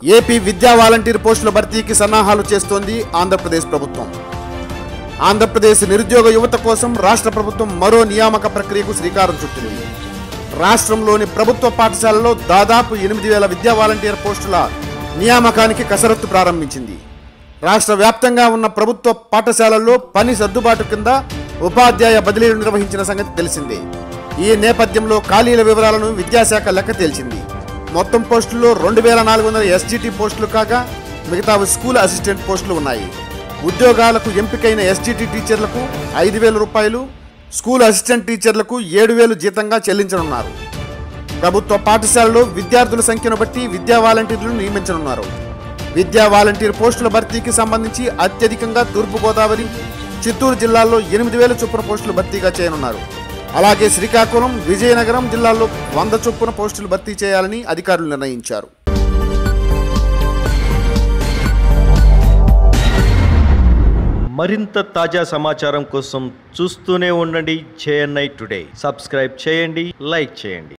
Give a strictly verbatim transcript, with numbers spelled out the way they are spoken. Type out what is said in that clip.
AP విద్యా volunteer పోస్టుల భర్తీకి సన్నాహాలు చేస్తోంది ఆంధ్రప్రదేశ్ ప్రభుత్వం. ఆంధ్రప్రదేశ్ నిరుద్యోగ యువత కోసం రాష్ట్ర ప్రభుత్వం మరో నియామక ప్రక్రియకు శ్రీకారం చుట్టింది. రాష్ట్రంలోని ప్రభుత్వ పాఠశాలలో దాదాపు ఎనిమిది వేల విద్యా వాలంటీర్ పోస్టుల నియామకానికి కసరత్తు ప్రారంభించింది. రాష్ట్ర వ్యాప్తంగా ఉన్న ప్రభుత్వ పాఠశాలల్లో పని సర్దుబాటు కింద ఉపాధ్యాయ బదిలీలు నిర్వహించిన సంగతి తెలిసిందే. ఈ నేపథ్యంలో ఖాళీల వివరాలను విద్యాశాఖ లెక్క తేల్చింది. మొత్తం పోస్టుల్లో రెండు వేల నాలుగు వందల ఎస్జిటి పోస్టులు కాగా మిగతా స్కూల్ అసిస్టెంట్ పోస్టులు ఉన్నాయి. ఉద్యోగాలకు ఎంపికైన ఎస్జిటి టీచర్లకు ఐదు వేల రూపాయలు, స్కూల్ అసిస్టెంట్ టీచర్లకు ఏడు వేలు జీతంగా చెల్లించనున్నారు. ప్రభుత్వ పాఠశాలలో విద్యార్థుల సంఖ్యను బట్టి విద్యా వాలంటీర్లను నియమించనున్నారు. విద్యా వాలంటీర్ పోస్టుల భర్తీకి సంబంధించి అత్యధికంగా తూర్పుగోదావరి, చిత్తూరు జిల్లాల్లో ఎనిమిది వేల చొప్పున పోస్టులు భర్తీగా చేయనున్నారు. అలాగే శ్రీకాకుళం, విజయనగరం జిల్లాల్లో వంద చొప్పున పోస్టులు భర్తీ చేయాలని అధికారులు నిర్ణయించారు. మరింత తాజా సమాచారం కోసం చూస్తూనే ఉండండి జేఎన్ఐ టుడే. సబ్స్క్రైబ్ చేయండి, లైక్ చేయండి.